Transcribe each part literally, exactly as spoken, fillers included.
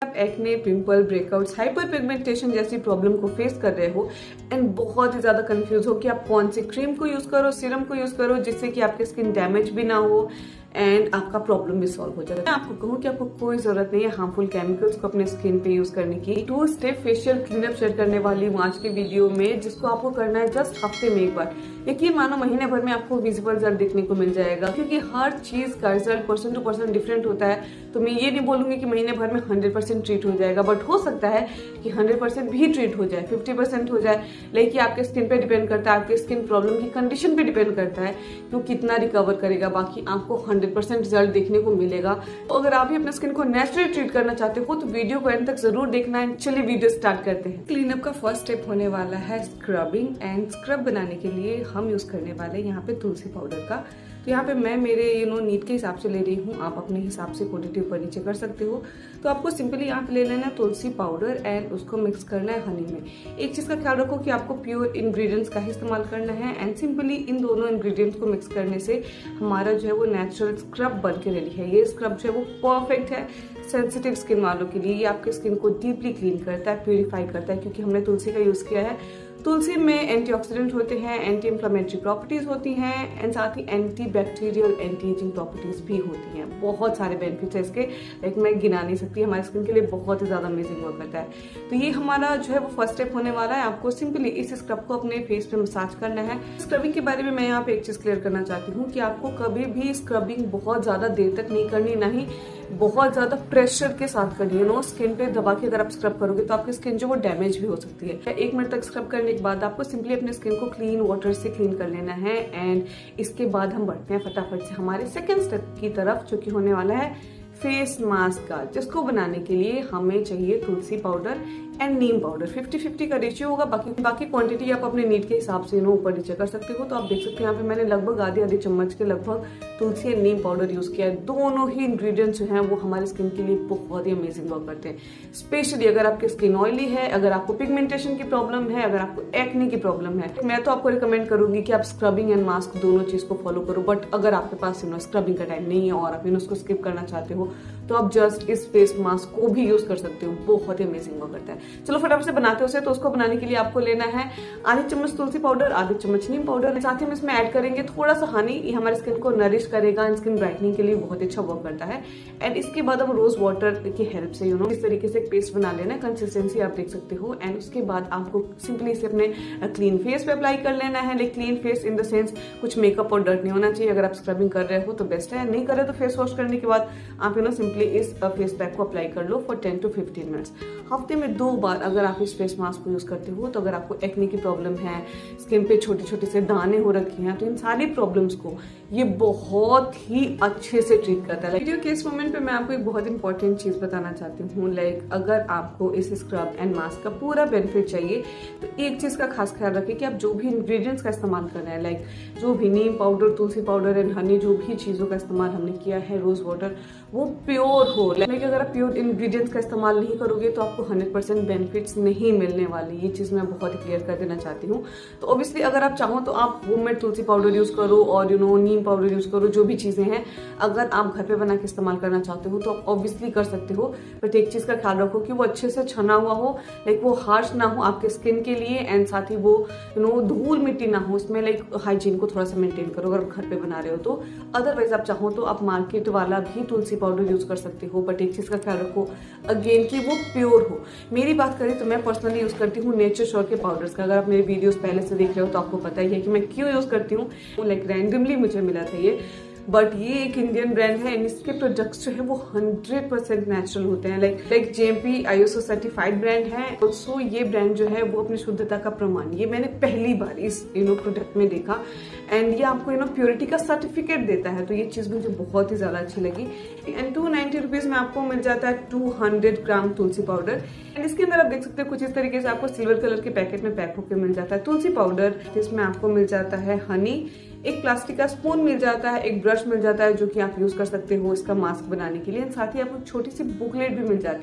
आप acne, pimple, breakouts, hyper pigmentation जैसी problem को फेस कर रहे हो एंड बहुत ही ज्यादा कंफ्यूज हो कि आप कौन सी क्रीम को यूज करो, सीरम को यूज करो जिससे कि आपकी स्किन डैमेज भी ना हो एंड आपका प्रॉब्लम भी सॉल्व हो जाए। मैं आपको कहूँ कि आपको कोई जरूरत नहीं है हार्मफुल केमिकल्स को अपने स्किन पे यूज करने की। Two step facial cleanup share करने वाली हूँ आज के वीडियो में, जिसको आपको करना है जस्ट हफ्ते में एक बार। यकीन मानो महीने भर में आपको विजिबल रिजल्ट देखने को मिल जाएगा, क्योंकि हर चीज का result person to person different होता है। तो मैं ये नहीं बोलूंगी कि महीने भर में हंड्रेड परसेंट ट्रीट हो जाएगा, बट हो सकता है कि हंड्रेड परसेंट भी ट्रीट हो जाए, फिफ्टी परसेंट हो जाए। लेकिन आपके स्किन पे डिपेंड करता है, आपके स्किन प्रॉब्लम की कंडीशन पे डिपेंड करता है कि वो कितना रिकवर करेगा। बाकी आपको हंड्रेड परसेंट रिजल्ट देखने को मिलेगा। तो अगर आप भी अपने स्किन को नेचुरली ट्रीट करना चाहते हो तो वीडियो को एंड तक जरूर देखना है। चलिए वीडियो स्टार्ट करते हैं। क्लीनअप का फर्स्ट स्टेप होने वाला है स्क्रबिंग, एंड स्क्रब बनाने के लिए हम यूज करने वाले हैं यहाँ पे तुलसी पाउडर का। तो यहाँ पे मैं मेरे यू नो नीड के हिसाब से ले रही हूँ, आप अपने हिसाब से क्वांटिटी ऊपर नीचे कर सकते हो। तो आपको सिंपली यहाँ पे ले लेना है तुलसी पाउडर एंड उसको मिक्स करना है हनी में। एक चीज का ख्याल रखो कि आपको प्योर इंग्रेडिएंट्स का ही इस्तेमाल करना है एंड सिंपली इन दोनों इंग्रेडिएंट्स को मिक्स करने से हमारा जो है वो नेचुरल स्क्रब बन के रेडी है। ये स्क्रब जो है वो परफेक्ट है सेंसिटिव स्किन वालों के लिए। ये आपके स्किन को डीपली क्लीन करता है, प्यूरिफाई करता है, क्योंकि हमने तुलसी का यूज किया है। तुलसी में एंटीऑक्सीडेंट होते हैं, एंटी इंफ्लेमेटरी प्रॉपर्टीज होती हैं एंड साथ ही anti bacterial, anti ageing properties भी होती हैं। बहुत सारे बेनिफिट्स है इसके, लाइक मैं गिना नहीं सकती। हमारी स्किन के लिए बहुत ही ज्यादा अमेजिंग वर्क करता है। तो ये हमारा जो है वो फर्स्ट स्टेप होने वाला है। आपको सिंपली इस स्क्रब को अपने फेस पे मसाज करना है। स्क्रबिंग के बारे में मैं यहाँ पे एक चीज क्लियर करना चाहती हूँ कि आपको कभी भी स्क्रबिंग बहुत ज्यादा देर तक नहीं करनी, ना ही बहुत ज्यादा प्रेशर के साथ करनी है। नो स्किन पे दबा के अगर आप स्क्रब करोगे तो आपकी स्किन जो वो डैमेज भी हो सकती है। एक मिनट तक स्क्रब करने के बाद आपको सिंपली अपने स्किन को क्लीन वाटर से क्लीन कर लेना है एंड इसके बाद हम बढ़ते हैं फटाफट से हमारे सेकेंड स्टेप की तरफ, जो कि होने वाला है फेस मास्क का, जिसको बनाने के लिए हमें चाहिए तुलसी पाउडर एंड नीम पाउडर। फिफ्टी फिफ्टी का रेशियो होगा, बाकी बाकी क्वांटिटी आप अपने नीड के हिसाब से ऊपर नीचे कर सकते हो। तो आप देख सकते हैं यहाँ पे मैंने लगभग आधे आधे चम्मच के लगभग तुलसी एंड नीम पाउडर यूज किया है। दोनों ही इंग्रेडिएंट्स जो हैं वो हमारी स्किन के लिए बहुत ही अमेजिंग वर्क करते हैं। स्पेशली अगर आपकी स्किन ऑयली है, अगर आपको पिगमेंटेशन की प्रॉब्लम है, अगर आपको एक्ने की प्रॉब्लम है, मैं तो आपको रिकमेंड करूंगी कि आप स्क्रबिंग एंड मास्क दोनों चीज को फॉलो करो। बट अगर आपके पास स्क्रबिंग का टाइम नहीं है और आप उसको स्किप करना चाहते हो तो आप जस्ट इस फेस मास्क को भी यूज कर सकते हो, बहुत ही अमेजिंग वर्क करता है। चलो फटाफट से बनाते हो उसे। तो उसको बनाने के लिए आपको लेना है आधी चम्मच तुलसी पाउडर, आधी चम्मच नीम पाउडर, साथ ही हम इसमें ऐड करेंगे थोड़ा सा हनी। ये हमारी स्किन को नरिश करेगा एंड स्किन ब्राइटनिंग के लिए बहुत अच्छा वर्क करता है। एंड इसके बाद हम रोज वाटर की हेल्प से यू नो इस तरीके से पेस्ट बना लेना, कंसिस्टेंसी आप देख सकते हो। एंड उसके बाद आपको सिंपली इसे अपने क्लीन फेस पे अप्लाई कर लेना है। Like clean face in the sense कुछ मेकअप और डर्ट नहीं होना चाहिए। अगर आप स्क्रबिंग कर रहे हो तो बेस्ट है, नहीं कर रहे तो फेस वॉश करने के बाद आप यू नो सिंपली इस फेस पैक को अप्लाई कर लो for ten to fifteen minutes. हफ्ते में दो बार अगर आप इस फेस मास्क को यूज करते हो तो अगर आपको एक्ने की प्रॉब्लम है, स्किन पे छोटे छोटे से दाने हो रखे हैं, तो इन सारी प्रॉब्लम्स को ये बहुत ही अच्छे से ट्रीट करता है। वीडियो के इस मोमेंट पे मैं आपको एक बहुत इंपॉर्टेंट चीज बताना चाहती हूँ। लाइक अगर आपको इस स्क्रब एंड मास्क का पूरा बेनिफिट चाहिए तो एक चीज का खास ख्याल रखें कि आप जो भी इंग्रेडिएंट्स का इस्तेमाल कर रहे हैं, लाइक जो भी नीम पाउडर, तुलसी पाउडर एंड हनी, जो भी चीजों का इस्तेमाल हमने किया है, रोज वाटर, वो प्योर हो। लाइक अगर आप प्योर इंग्रेडिएंट्स का इस्तेमाल नहीं करोगे तो आपको हंड्रेड परसेंट बेनिफिट्स नहीं मिलने वाले। ये चीज मैं बहुत ही क्लियर कर देना चाहती हूँ। तो ऑब्वियसली अगर आप चाहो तो आप होममेड तुलसी पाउडर यूज करो और यू नो नीम पाउडर यूज करो, जो भी चीजें हैं अगर आप घर पे बना के इस्तेमाल करना चाहते हो तो आप ऑब्वियसली कर सकते हो। बट एक चीज का ख्याल रखो कि वो अच्छे से छना हुआ हो, लाइक वो हार्श ना हो आपके स्किन के लिए, एंड साथ ही वो यू नो धूल मिट्टी ना हो उसमें। लाइक हाइजीन को थोड़ा सा मेंटेन करो अगर घर पे बना रहे हो तो। अदरवाइज आप चाहो तो आप मार्केट वाला भी तुलसी पाउडर यूज कर सकते हो, बट एक चीज का ख्याल रखो अगेन कि वो प्योर हो। मेरी बात करें तो मैं पर्सनली यूज करती हूँ नेचर श्योर के पाउडर्स का। अगर आप मेरे वीडियोस पहले से देख रहे हो तो आपको पता ही है कि मैं क्यों यूज करती हूँ। लाइक रैंडमली मुझे मिला था ये, बट ये एक इंडियन ब्रांड है एंड इसके प्रोडक्ट्स जो है वो हंड्रेड परसेंट नेचुरल होते हैं। Like like GMP ISO certified brand है। ऑल्सो ये ब्रांड जो है वो अपनी शुद्धता का प्रमाण, ये मैंने पहली बार इस यू नो प्रोडक्ट में देखा एंड ये आपको यू नो प्योरिटी का सर्टिफिकेट देता है। तो ये चीज मुझे बहुत ही ज्यादा अच्छी लगी। एंड टू नाइनटी रुपीज में आपको मिल जाता है टू हंड्रेड ग्राम तुलसी पाउडर। एंड इसके अंदर आप देख सकते हो कुछ इस तरीके से आपको सिल्वर कलर के पैकेट में पैक होकर मिल जाता है तुलसी पाउडर। इसमें आपको मिल जाता है हनी, एक प्लास्टिक का स्पून मिल जाता है, एक ब्रश मिल जाता है जो कि आप यूज कर सकते हो इसका मास्क बनाने के लिए। साथ ही आपको छोटी सी बुकलेट भी मिल जाती है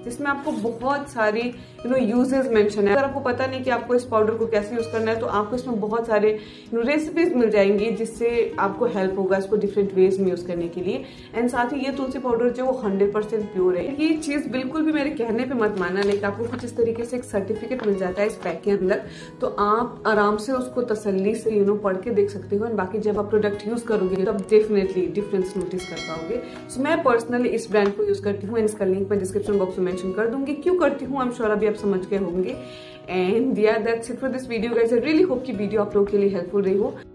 जिसमें आपको बहुत सारी यू नो यूजेस मेंशन है। अगर आपको पता नहीं कि आपको इस पाउडर को कैसे यूज करना है तो आपको इसमें बहुत सारे यू नो रेसिपीज मिल जाएंगी जिससे आपको हेल्प होगा इसको डिफरेंट वेज में यूज करने के लिए। एंड साथ ही ये तुलसी पाउडर जो वो हंड्रेड परसेंट प्योर है। ये चीज बिल्कुल भी मेरे कहने पे मत मानना, लाइक आपको कुछ इस तरीके से एक सर्टिफिकेट मिल जाता है इस पैक के अंदर, तो आप आराम से उसको तसल्ली से यू नो पढ़ के देख सकते हो। एंड बाकी जब आप प्रोडक्ट यूज करोगे तो आप डेफिनेटली डिफरेंस नोटिस कर पाओगे। सो मैं पर्सनली इस ब्रांड को यूज करती हूँ एंड इसका लिंक मैं डिस्क्रिप्शन बॉक्स में मेंशन कर दूंगी। क्यों करती हूँ आई एम श्योर अभी आप समझ गए होंगे। एंड या that's it for this video guys. I really hope कि वीडियो आप लोगों के लिए हेल्पफुल रही हो।